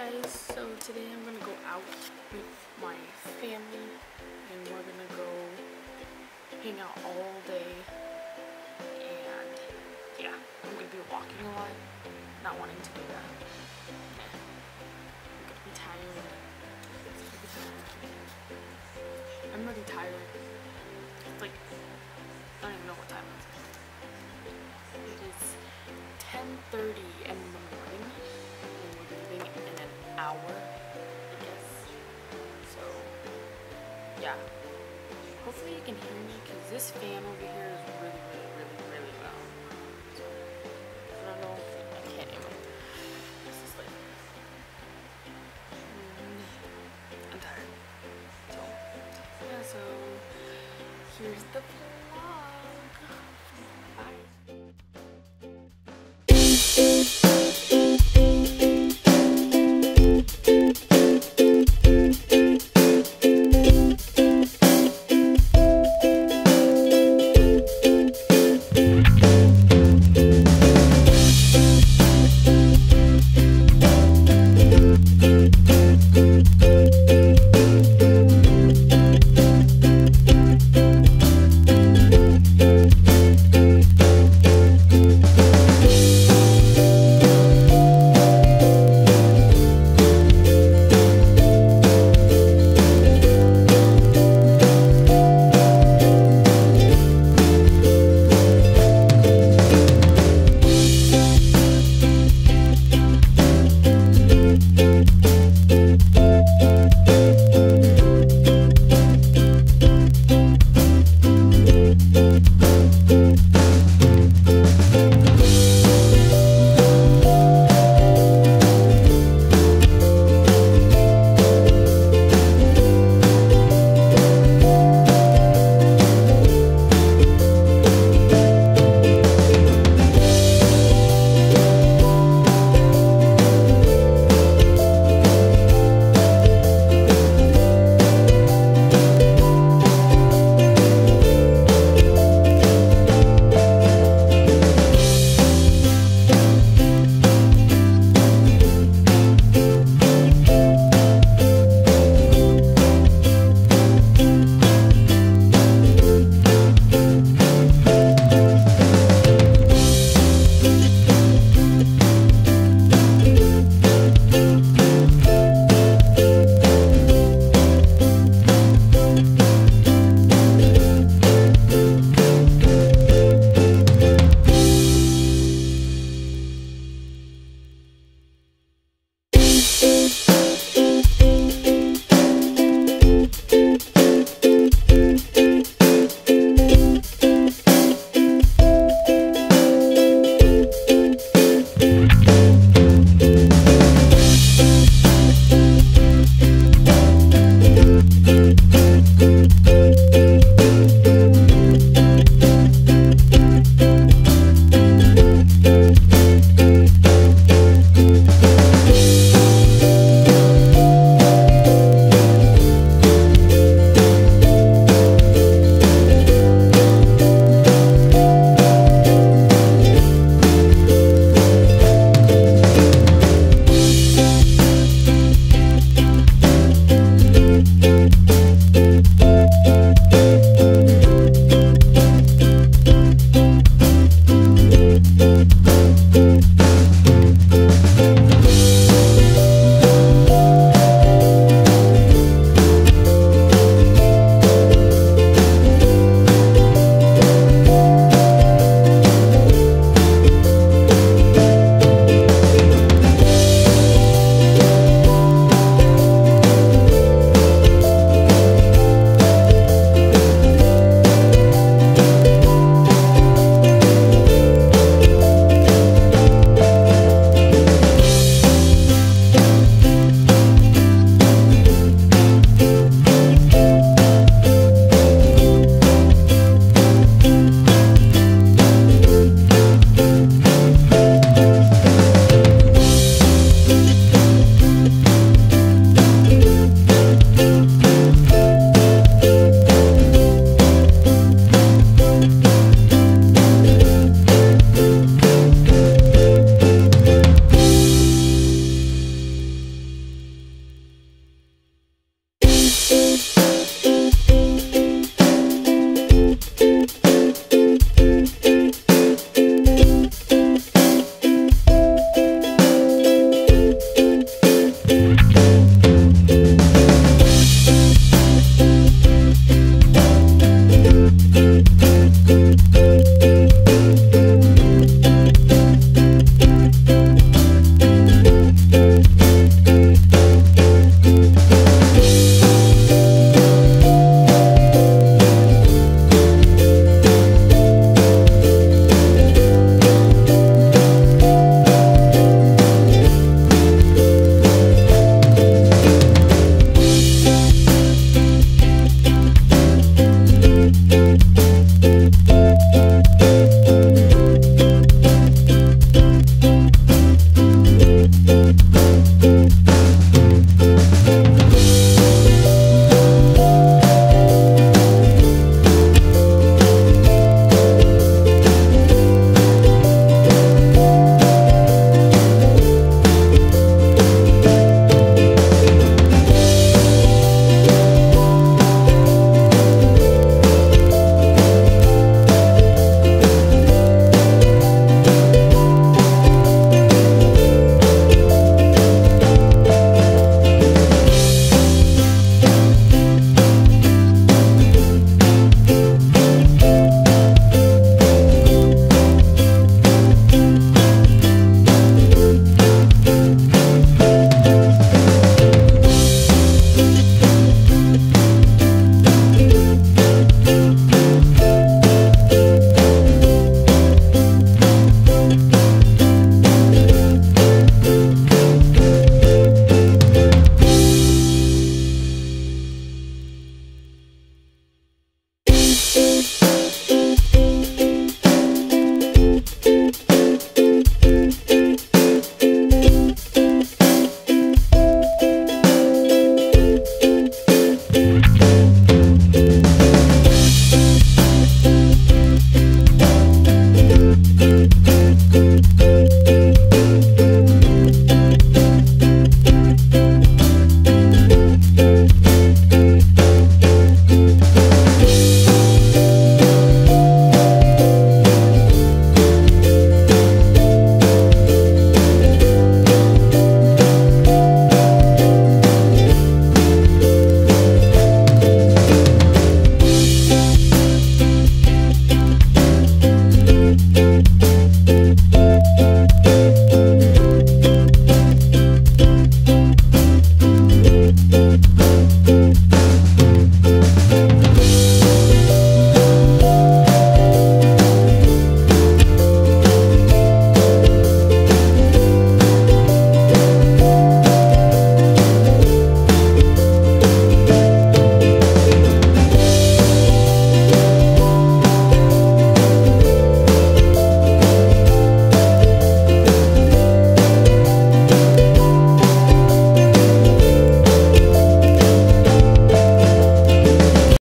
guys, so today I'm gonna go out with my family and we're gonna go hang out all day, and yeah, I'm gonna be walking a lot, not wanting to do that. I'm gonna be tired. I'm really tired. It's like, I don't even know what time it is. It is 10:30 in the morning. In an hour, I guess. So yeah, hopefully you can hear me because this fan over here is really loud. So I don't know if I can't even. This is like I'm tired. So yeah, so here's the vlog.